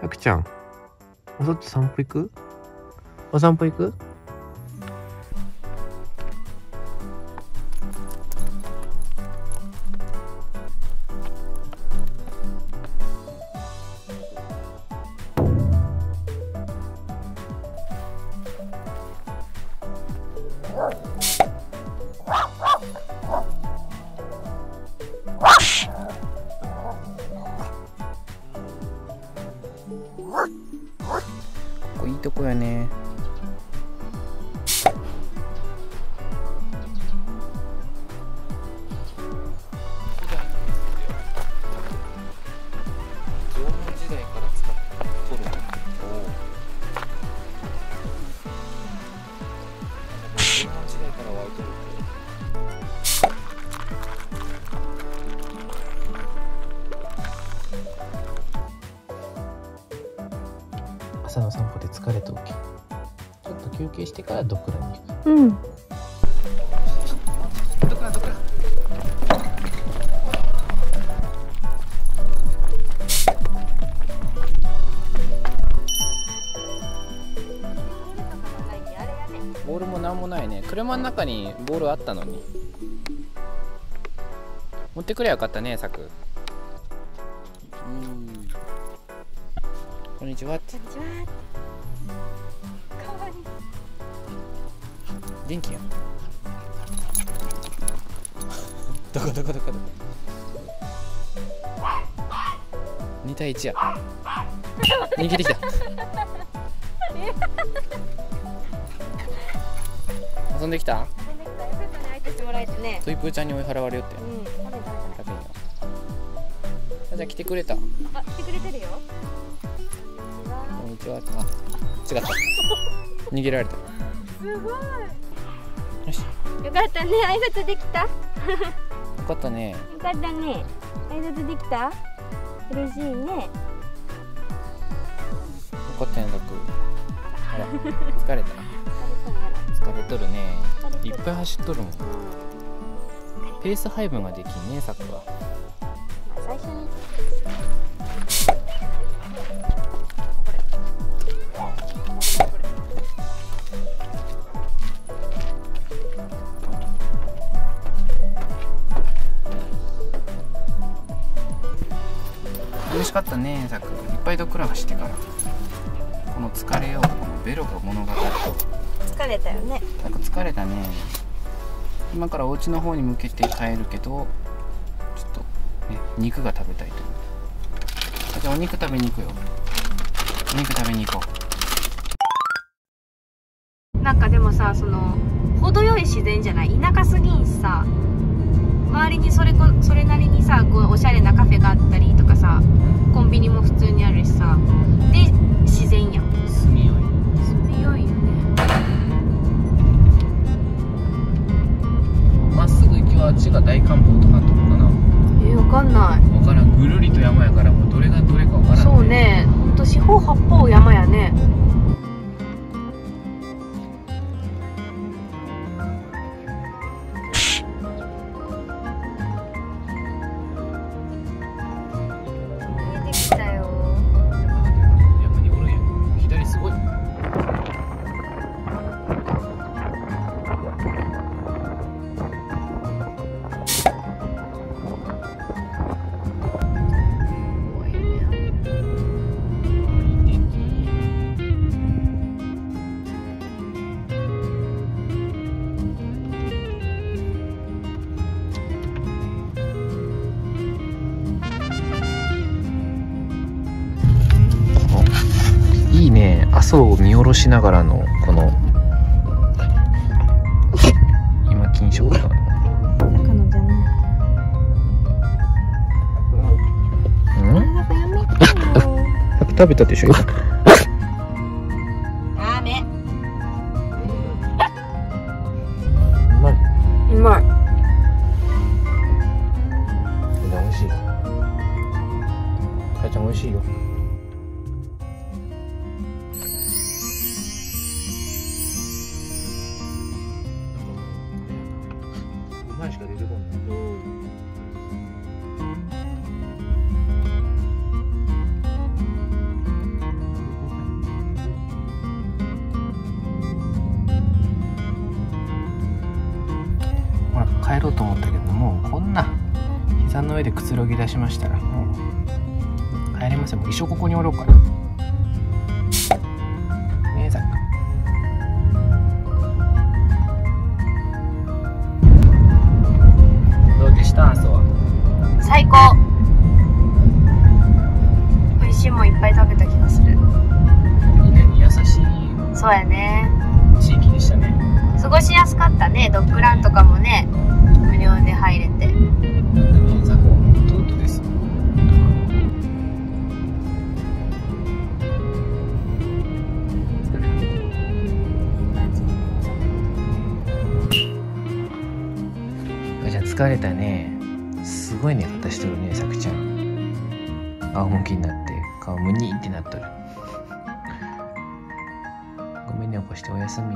あくちゃん、お外散歩行く？お散歩行く？ここいいとこやね。縄文時代から使って取る。縄文時代から湧いてるって。朝の散歩で疲れておき、ちょっと休憩してからドクラに行く。 うん。 ドクラドクラ。ボールもなんもないね。車の中にボールあったのに持ってくればよかったね、サク。こんにちはって。 こんにちは。かわいい。 元気やん。どこどこどこどこ。2対1や。逃げてきた。遊んできた？ 相手してもらえてね。 トイプーちゃんに追い払われよって。 うん。食べ食べんよ。じゃあ来てくれた。 あ、来てくれてるよ。 こんにちは。あ、違った。逃げられた。 すごい。 よし。 よかったね、挨拶できた。よよかったね。 かったね。挨拶できた。嬉しいね。 よかったね、ザク。あら、疲れた。疲れとるね。いっぱい走っとるもん。ペース配分ができんね、サクは。 最初に。 美味しかったね、ザク。いっぱいドッグラン走ってから。この疲れをこのベロが物語る。 疲れたよね。 なんか疲れたね。今からお家の方に向けて帰るけど、ちょっとね、肉が食べたいという。じゃあお肉食べに行くよ。お肉食べに行こう。なんかでもさ、その程よい自然じゃない？田舎すぎんしさ。周りにそれなりにさ、こうおしゃれなカフェがあったりとかさ、コンビニも普通にあるしさ、で自然やん。 住みよい。 住みよいよね。 まっすぐ行きはあっちが大観峰とかのとこかな。 わかんない。 わからん。ぐるりと山やからもうどれがどれかわからん、ね。 そうね。ほんと四方八方山やね。見えてきたよ。 山におるんや。左すごい。いいね。阿蘇を見下ろしながらのこの今金賞だな。 中のじゃない。なんかやめてよ。 食べたでしょ。 ダメ。 うまい。 うまい。 美味しい。かやちゃん美味しいよ。うまいしか出てこない。 上でくつろぎ出しましたらもう帰れません。もう一生ここにおろうかな。ねえザック。どうでしたアソは？ 最高。美味しいもんいっぱい食べた気がする。 みんなに優しいそうやね。 地域でしたね。 過ごしやすかったね。ドッグランとかもね、無料で入れて。 ザコの弟です。じゃあ疲れたね。すごい寝方しとるね、さくちゃん。仰向きになって顔ムニーってなっとる。ごめんね、起こしておやすみ。